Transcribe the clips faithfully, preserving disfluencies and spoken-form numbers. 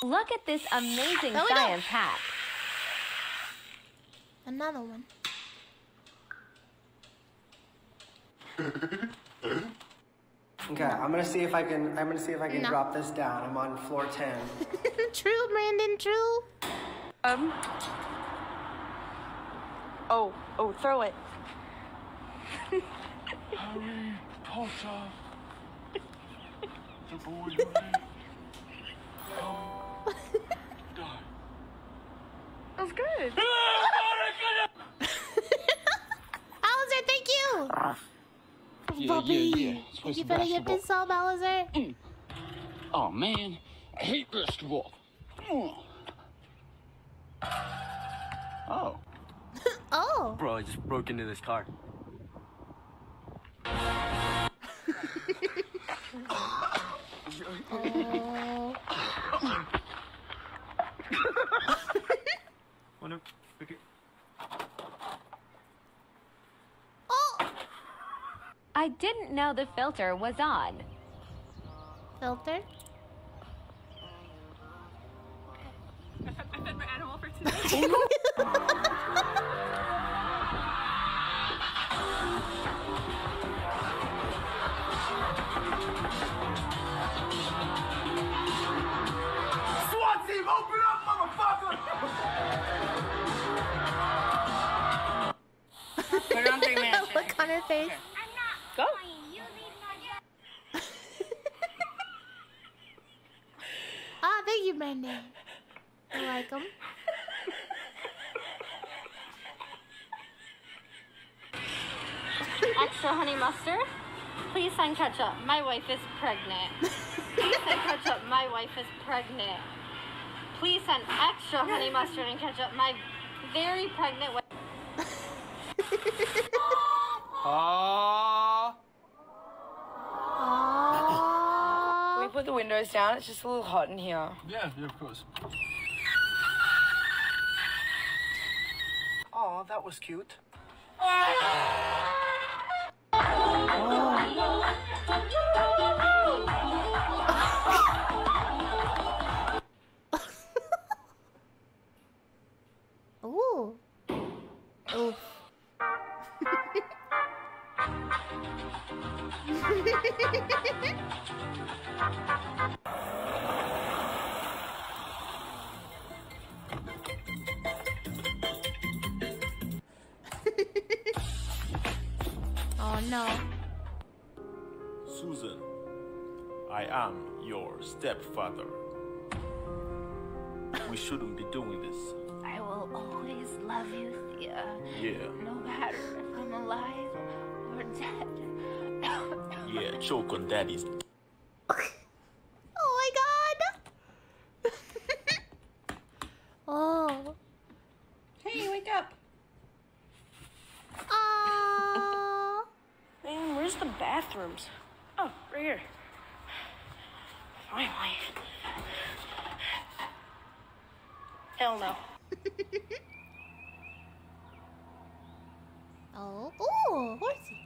Look at this amazing There we go. science hat. Another one. Okay, I'm gonna see if I can. I'm gonna see if I can No. drop this down. I'm on floor ten. True, Brandon. True. Um. Oh, oh, throw it. Harry Potter. The boy who lived. Die. That was good. Bowser, thank you. Yeah, Bobby, yeah, yeah. Let's play you some better get basketball. this all, Bowser. Mm. Oh man, I hate basketball. Mm. Oh. Oh. Bro, I just broke into this car. Oh. Wanna pick it? Oh. I didn't know the filter was on. Filter. I fed, I fed my animal for today. SWAT team, open up, motherfucker! Put it on three minutes. Look on her face. Go. Ah, thank you, Brandon. I like them. Extra honey mustard. Please send ketchup. My wife is pregnant. Please send ketchup. My wife is pregnant. Please send extra honey mustard and ketchup. My very pregnant wife. Ah. Can we put the windows down? It's just a little hot in here. Yeah, yeah, of course. Oh, that was cute. Ooh. Oof. Oh no. Susan, I am your stepfather. We shouldn't be doing this. I will always love you, Thea. Yeah, No matter if I'm alive or dead. yeah, choke on daddy's. Oh my god. Oh. Hey, wake up. Aww. Man, where's the bathrooms? Oh, right here. Finally. Hell no. Oh. Ooh, horsey.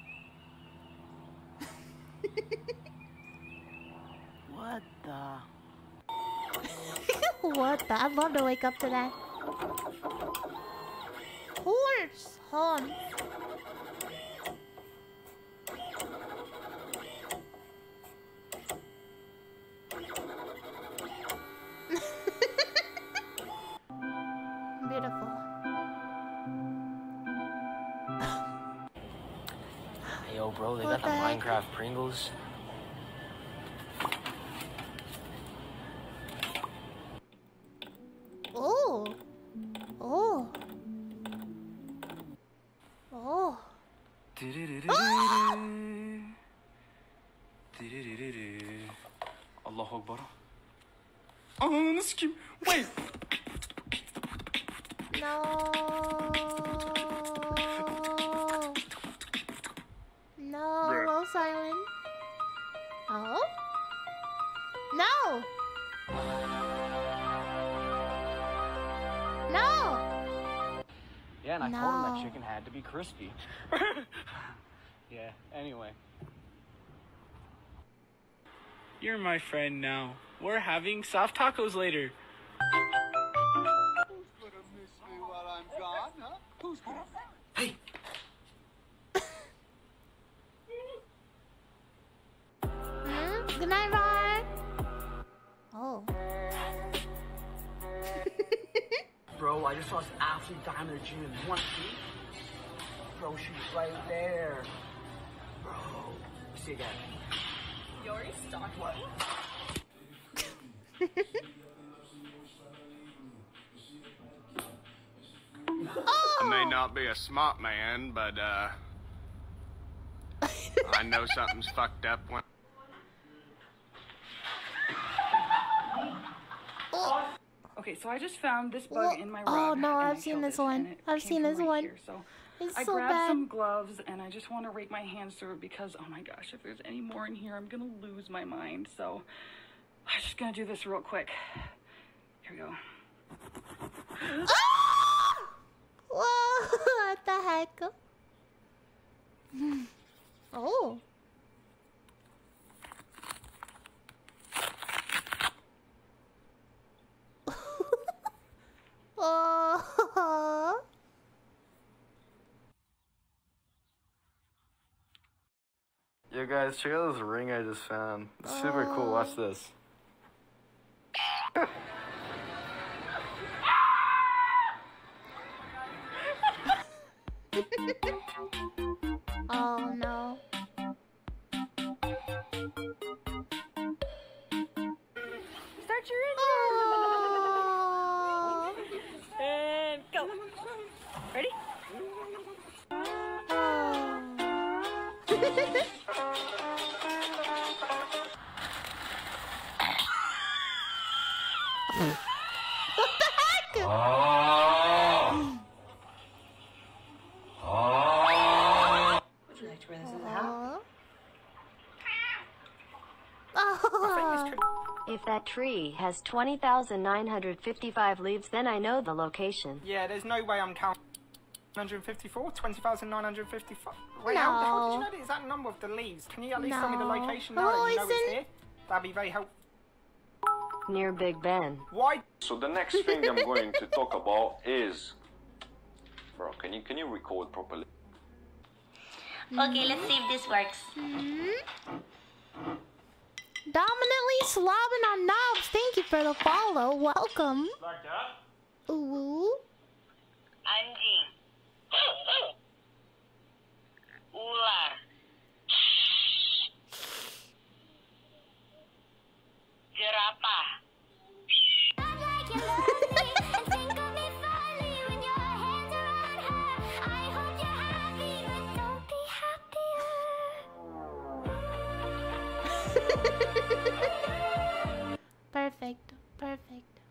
What the? What the? I'd love to wake up to that. Horse horn. Beautiful. Hey, yo, bro, they What got the the heck? Minecraft Pringles. Oh. Oh. Oh. Allahu Akbar. Ananı sikeyim. Wait. No. No. Low silent. Oh. No. No. Yeah, and I told him No. that chicken had to be crispy. Yeah, anyway. You're my friend now. We're having soft tacos later. just saw this absolute diamond at the gym. You want to see? Bro, she's right there. Bro. See again. You already stalked what? I may not be a smart man, but uh, I know something's fucked up when. Okay, so I just found this bug Well, in my rug. oh no, and I've I seen killed this it, one. and it I've came seen from this right one. here. So It's I so grabbed bad. some gloves and I just want to rake my hands through it because, oh my gosh, if there's any more in here, I'm gonna lose my mind. So I'm just gonna do this real quick. Here we go. Ah! Whoa! What the heck? Oh. Oh. Yo guys, check out this ring I just found. It's super cool. Watch this. Oh no. Start your engine. Oh. And go. Ready? What the heck? Would you like to wear this as a hat? Oh. If that tree has twenty thousand nine hundred fifty-five leaves, then I know the location. Yeah, there's no way I'm counting. one hundred fifty-four? twenty thousand nine hundred fifty-five? Wait, No. how, how did you know that? Is that number of the leaves? Can you at least tell me the No. location now that you know Poison. it's here? That'd be very helpful. Near Big Ben. Why? So the next thing I'm going to talk about is, bro, can you can you record properly? Okay, let's see if this works. Dominantly slobbing on knobs. Thank you for the follow. Welcome. Like that? Ooh. Anjing. Ular. Jerapah. Perfect. Perfect.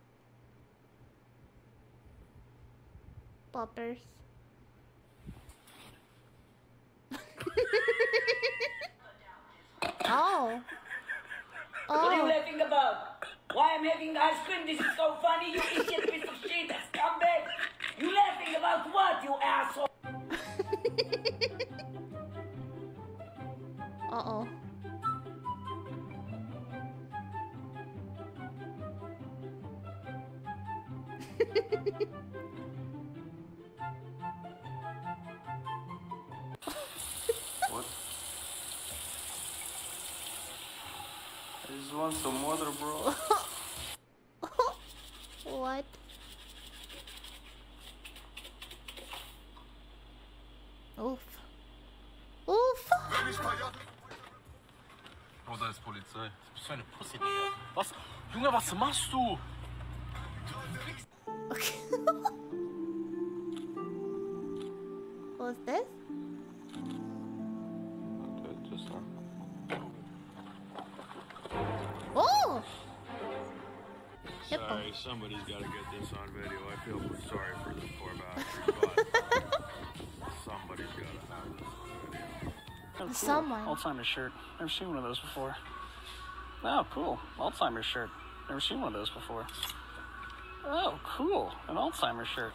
Poppers. Oh. What are you Oh. laughing about? Why I'm having ice cream? This is so funny, you idiot piece of shit, scumbag! You laughing about what, you asshole? Uh-oh. What? I just want some water, bro. What? Oof. Oof. Oh, da ist Polizei. Was bist du für eine Pussy, Digga? Was? Junge, was machst du? Okay. What's this? Okay, just Oh! Sorry, somebody's got to get this on video. I feel sorry for this poor bastard, but somebody's got to have this on video. Oh, cool. Someone. Alzheimer's shirt. Never seen one of those before. Oh, cool. Alzheimer's shirt. Never seen one of those before. Oh, cool. An Alzheimer's shirt.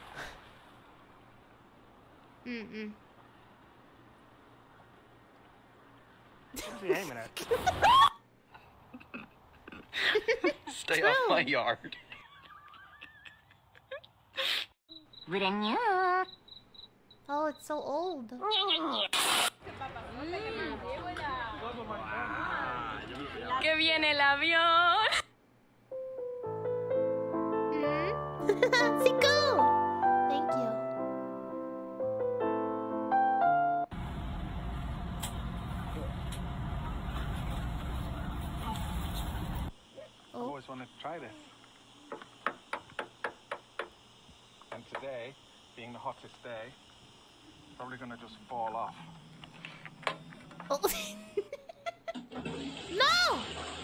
Mm-mm. What's he aiming at? Stay off my yard. Oh, it's so old. ¡Que viene el avión! Siku! always wanted to try this. And today, being the hottest day, probably gonna just fall off. Oh. No!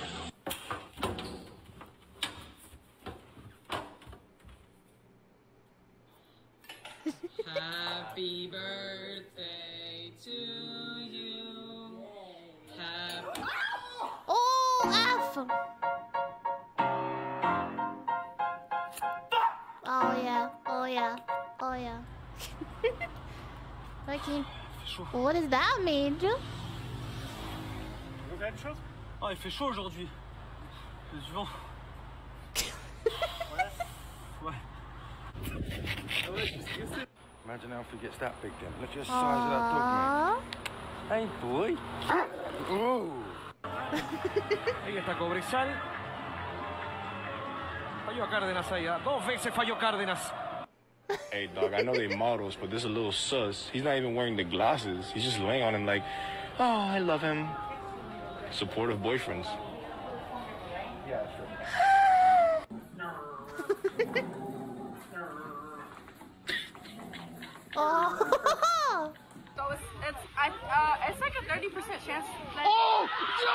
Happy birthday to you. Happy. Oh, F! Oh yeah, oh yeah, oh yeah. Okay. What does that mean? Oh, il fait chaud aujourd'hui. Il y a du vent. Ouais. Imagine how if he gets that big then. Look at the size of that dog, man. Hey, boy. Ooh. Ahí está Cobresal. Falló a Cárdenas ahí. ¿eh? Dos veces falló Cárdenas. Hey, dog, I know they models, but this is a little sus. He's not even wearing the glasses. He's just laying on him like, oh, I love him. Supportive boyfriends. Yeah, sure. Oh! So it's it's I uh it's like a thirty percent chance that Oh!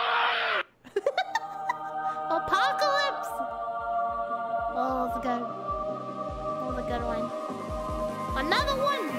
Apocalypse! Oh, it's good. Oh, it's a good one. Another one!